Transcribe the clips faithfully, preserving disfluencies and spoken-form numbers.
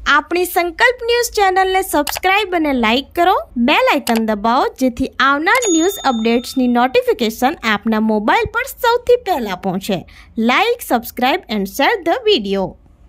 આપણી સંકલ્પ ન્યૂઝ ચેનલને સબસ્ક્રાઇબ અને લાઇક કરો, બેલ આઇકન દબાવો જેથી આવનાર ન્યૂઝ અપડેટ્સની નોટિફિકેશન આપના મોબાઈલ પર સૌથી પહેલા પહોંચે. Like, subscribe and share the video.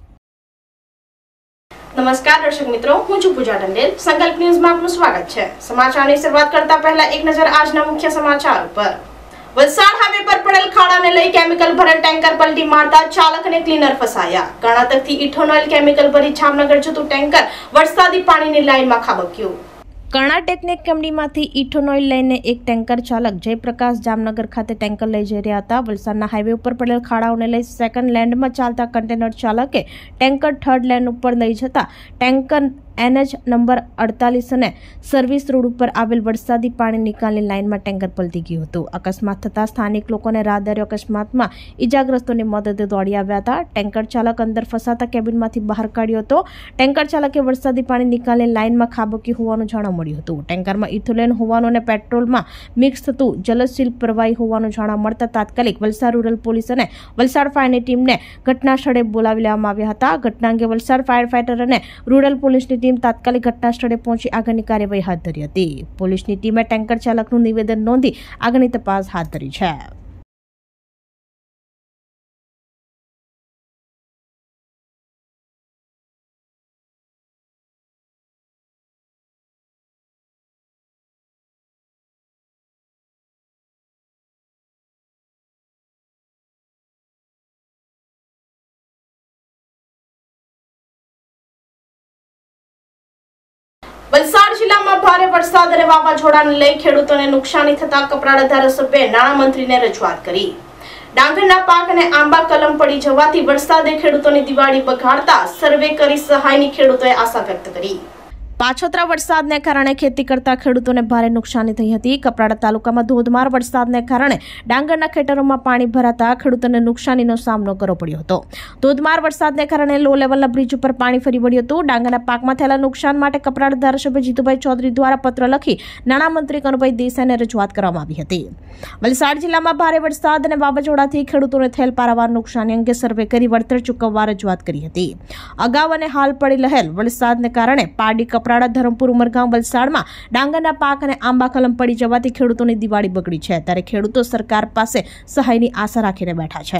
નમસ્કાર દર્શક મિત્રો, હું છું પૂજા ટંડેલ. સંકલ્પ ન્યૂઝમાં આપનું સ્વાગત છે. સમાચારની શરૂઆત કરતા પહેલા એક નજર આજના મુખ્ય સમાચાર પર. વલસાડ હાઈવે પર પડેલ ખાડાને લઈ કેમિકલ ભરેલ ટેન્કર પલટી મારતા ચાલક અને ક્લીનર ફસાયા. કર્ણાટકથી ઇથેનોલ કેમિકલ ભરી જામનગર જતું ટેન્કર વરસાદી પાણીની લાઇનમાં ખાબક્યું. કર્ણાટકની કંપનીમાંથી ઇથેનોલ લઈને એક ટેન્કર ચાલક જયપ્રકાશ જામનગર ખાતે ટેન્કર લઈ જઈ રહ્યા હતા. વલસાડના હાઈવે ઉપર પડેલ ખાડાઓને લઈ સેકન્ડ લેન્ડમાં ચાલતા કન્ટેનર ચાલકે ટેન્કર થર્ડ લેન્ડ ઉપર લઈ જતા ટેન્કર એનએચ નંબર અડતાલીસ અને સર્વિસ રોડ ઉપર આવેલ વરસાદી પાણી નિકાલની લાઇનમાં ટેન્કર પલટી ગયું હતું. અકસ્માત થતા સ્થાનિક લોકોને રાહદારીઓ અકસ્માતમાં ઇજાગ્રસ્તોની મદદે દોડી આવ્યા હતા. ટેન્કર ચાલક અંદર ફસાતા કેબિનમાંથી બહાર કાઢ્યો હતો. ટેન્કર ચાલકે વરસાદી પાણી નિકાલની લાઇનમાં ખાબક્યું હોવાનું જાણવા મળ્યું હતું. ટેન્કરમાં ઇથોલેન હોવાનું અને પેટ્રોલમાં મિક્સ થતું જલશીલ પ્રવાહી હોવાનું જાણવા મળતા તાત્કાલિક વલસાડ રૂરલ પોલીસ અને વલસાડ ફાયરની ટીમને ઘટના સ્થળે બોલાવી લેવામાં આવ્યા હતા. ઘટના અંગે વલસાડ ફાયર ફાઈટર અને રૂરલ પોલીસની ટીમ તાત્કાલિક ઘટના સ્થળે પહોંચી આગળની કાર્યવાહી હાથ ધરી હતી. પોલીસની ટીમે ટેન્કર ચાલકનું નિવેદન નોંધી આગળની તપાસ હાથ ધરી છે. વલસાડ જિલ્લામાં ભારે વરસાદ અને વાવાઝોડાને લઈ ખેડૂતોને નુકસાની થતા કપરાડા ધારાસભ્યએ નાણામંત્રીને રજૂઆત કરી. ડાંગરના પાક અને આંબા કલમ પડી જવાથી વરસાદે ખેડૂતોની દિવાળી બગાડતા સર્વે કરી સહાયની ખેડૂતોએ આશા વ્યક્ત કરી. પાછોતરા વરસાદને કારણે ખેતી કરતા ખેડૂતોને ભારે નુકસાની થઈ હતી. કપરાડા તાલુકામાં ધોધમાર વરસાદને કારણે ડાંગરના ખેતરોમાં પાણી ભરાતા ખેડૂતોને નુકસાનીનો સામનો કરવો પડ્યો હતો. ધોધમાર વરસાદને કારણે લો લેવલના બ્રિજ ઉપર પાણી ફરી વળ્યું હતું. ડાંગરના પાકમાં થયેલા નુકસાન માટે કપરાડા ધારાસભ્ય જીતુભાઈ ચૌધરી દ્વારા પત્ર લખી નાણામંત્રી કનુભાઈ દેસાઈને રજૂઆત કરવામાં આવી હતી. વલસાડ જિલ્લામાં ભારે વરસાદ અને વાવાઝોડાથી ખેડૂતોને થયેલ પારાવાર નુકસાની અંગે સર્વે કરી વળતર ચૂકવવા રજૂઆત કરી હતી. અગાઉ અને હાલ પડી રહેલ વરસાદને કારણે પારડી, કપરાડા, ધરમપુર, ઉમરગામ, વલસાડમાં ડાંગરના પાક અને આંબા કલમ પડી જવાથી ખેડૂતોની દિવાળી બગડી છે. ત્યારે ખેડૂતો સરકાર પાસે સહાયની આશા રાખીને બેઠા છે.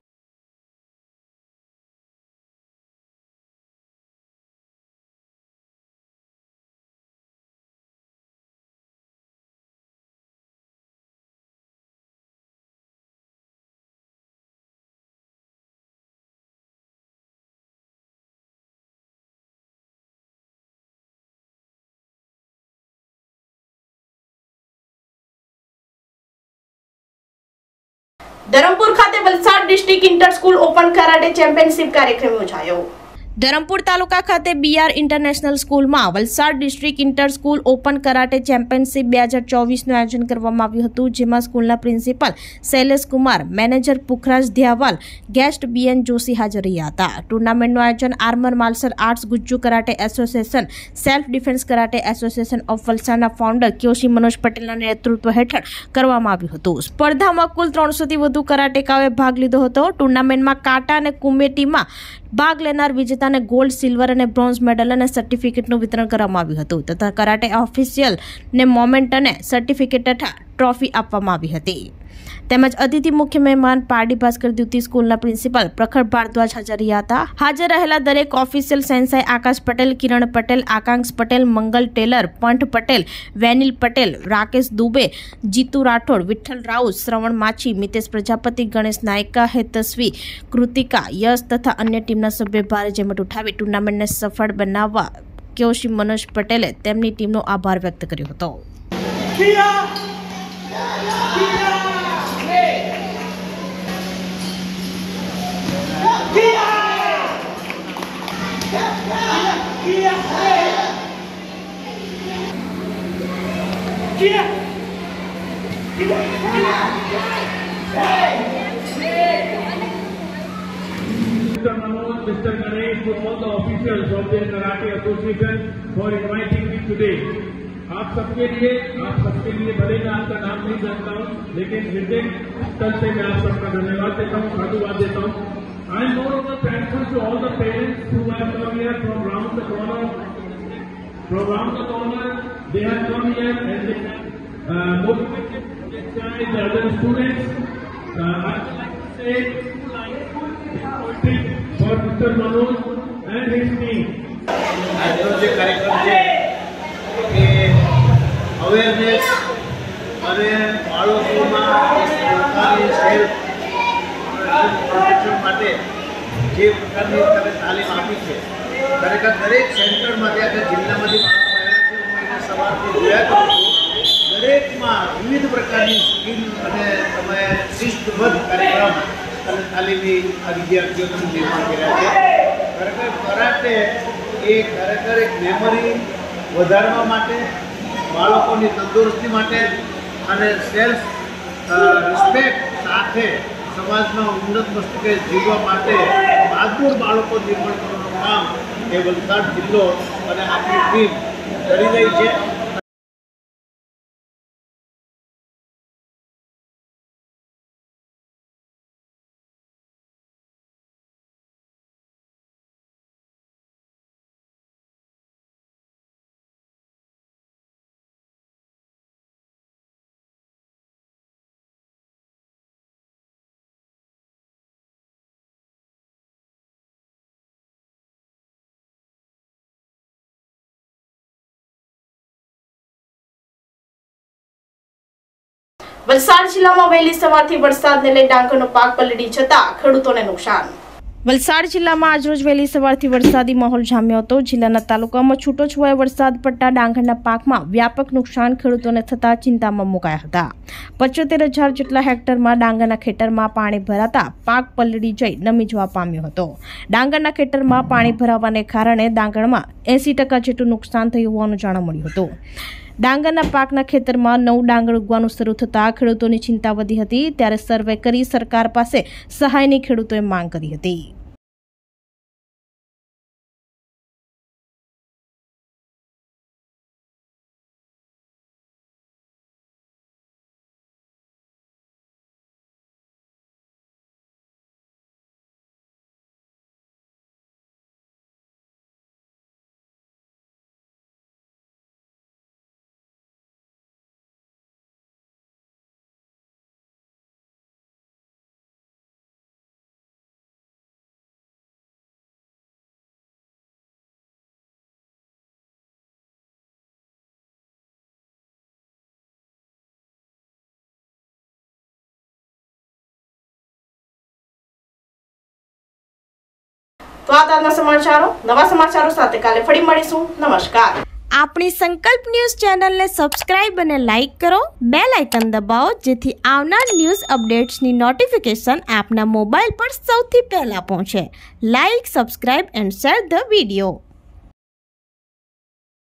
ધરમપુર ખાતે Valsad district inter school open karate championship કાર્યક્રમ યોજાયો. ધરમપુર તાલુકા ખાતે બીઆર ઇન્ટરનેશનલ સ્કૂલમાં Valsad district inter school open karate championship બે હજાર ચોવીસનું આયોજન કરવામાં આવ્યું હતું. જેમાં સ્કૂલના principal Shailesh Kumar, manager Pukhraj Dhyawal, guest BN Joshi હાજર રહ્યા હતા. ટુર્નામેન્ટનું આયોજન armour martial arts Gujju karate association, self defence karate association of વલસાડના ફાઉન્ડર ક્યોશી મનોજ પટેલના નેતૃત્વ હેઠળ કરવામાં આવ્યું હતું. સ્પર્ધામાં કુલ ત્રણસોથી વધુ કરાટેકાઓએ ભાગ લીધો હતો. ટુર્નામેન્ટમાં કાટા અને કુમેટીમાં ભાગ લેનાર વિજેતાને ગોલ્ડ, સિલ્વર અને બ્રોન્ઝ મેડલ અને સર્ટિફિકેટનું વિતરણ કરવામાં આવ્યું હતું તથા કરાટે ઓફિશિયલ ને મોમેન્ટ અને સર્ટિફિકેટ તથા ટ્રોફી આપવામાં આવી હતી. તેમજ અતિથિ મુખ્ય મહેમાન પારડી ભાસ્કર દ્વિતીય સ્કૂલના પ્રિન્સિપાલ પ્રખર ભારદ્વાજ હાજર રહ્યા હતા. હાજર રહેલા દરેક ઓફિશિયલ સેન્સાઈ આકાશ પટેલ, કિરણ પટેલ, આકાંક્ષ પટેલ, મંગલ ટેલર, પંઠ પટેલ, વેનિલ પટેલ, રાકેશ દુબે, જીતુ રાઠોડ, વિઠ્ઠલ રાઉત, શ્રવણ માછી, મિતેશ પ્રજાપતિ, ગણેશ નાયકા, હેતસ્વી, કૃતિકા, યશ તથા અન્ય ટીમના સભ્ય ભારે જહેમત ઉઠાવી ટુર્નામેન્ટને સફળ બનાવવા ક્યોશી મનોજ પટેલે તેમની ટીમનો આભાર વ્યક્ત કર્યો હતો. Mister Manoj, Mister Ganesh, to all the officials of the Karate Association for inviting me today. आप सबके लिए आप सबके लिए भले मैं आपका नाम नहीं जानता हूँ, लेकिन हृदय तल से मैं आप सबका धन्यवाद देता हूँ, साधुवाद देता हूँ. I am moreover thankful to all the parents who have come here from round the corner. From round the corner, they have come here and they have uh, motivated this child, the other students. Uh, I would like to say two lines for Mister Manoj and his team. આજનો જે કાર્યક્રમ છે એ awareness અને બાળકોમાં સરકારી self protection માટે જે પ્રકારની તમે તાલીમ આપી છે ખરેખર દરેક સેન્ટરમાંથી આખા જિલ્લામાંથી બાળકો આવ્યા છે. હું એને સવારથી જોયા કરું છું. દરેકમાં વિવિધ પ્રકારની સ્કિલ અને તમે શિસ્તબદ્ધ કાર્યક્રમ અને તાલીમી આ વિદ્યાર્થીઓનું નિર્માણ કર્યા છે. ખરેખર કરાટે એ ખરેખર એક મેમરી વધારવા માટે, બાળકોની તંદુરસ્તી માટે અને સેલ્ફ રિસ્પેક્ટ સાથે સમાજમાં ઉન્નત મસ્તકે જીવવા માટે બહાદુર બાળકો નિર્માણ કરવાનું કામ એ વલસાડ જિલ્લો અને આપણી ટીમ કરી રહી છે. વલસાડ જિલ્લામાં વહેલી સવારથી વરસાદને લઈ ડાંગરનો પાક પલળી જતા ખેડૂતોને નુકસાન. વલસાડ જિલ્લામાં આજરોજ વહેલી સવારથી વરસાદી માહોલ જામ્યો હતો. જિલ્લાના તાલુકામાં છૂટોછવાયો વરસાદ પડતા ડાંગરના પાકમાં વ્યાપક નુકસાન ખેડૂતોને થતા ચિંતામાં મુકાયા હતા. પંચોતેર હજાર જેટલા હેક્ટરમાં ડાંગરના ખેતરમાં પાણી ભરાતા પાક પલળી જઈ નમી જવા પામ્યો હતો. ડાંગરના ખેતરમાં પાણી ભરાવાને કારણે ડાંગરમાં એસી ટકા જેટલું નુકસાન થયું હોવાનું જાણવા મળ્યું હતું. ડાંગરના પાકના ખેતરમાં નવું ડાંગર ઉગવાનું શરૂ થતાં ખેડૂતોની ચિંતા વધી હતી. ત્યારે સર્વે કરી સરકાર પાસે સહાયની ખેડૂતોએ માંગ કરી હતી. તો આ તાજના સમાચારો. નવા સમાચારો સાથે કાલે ફરી મળીશું. નમસ્કાર. આપણી સંકલ્પ ન્યૂઝ ચેનલને સબસ્ક્રાઇબ અને લાઇક કરો. બેલ આઇકન દબાવો જેથી આવનાર ન્યૂઝ અપડેટ્સની નોટિફિકેશન આપના મોબાઈલ પર સૌથી પહેલા પહોંચે. Like, subscribe and share the video.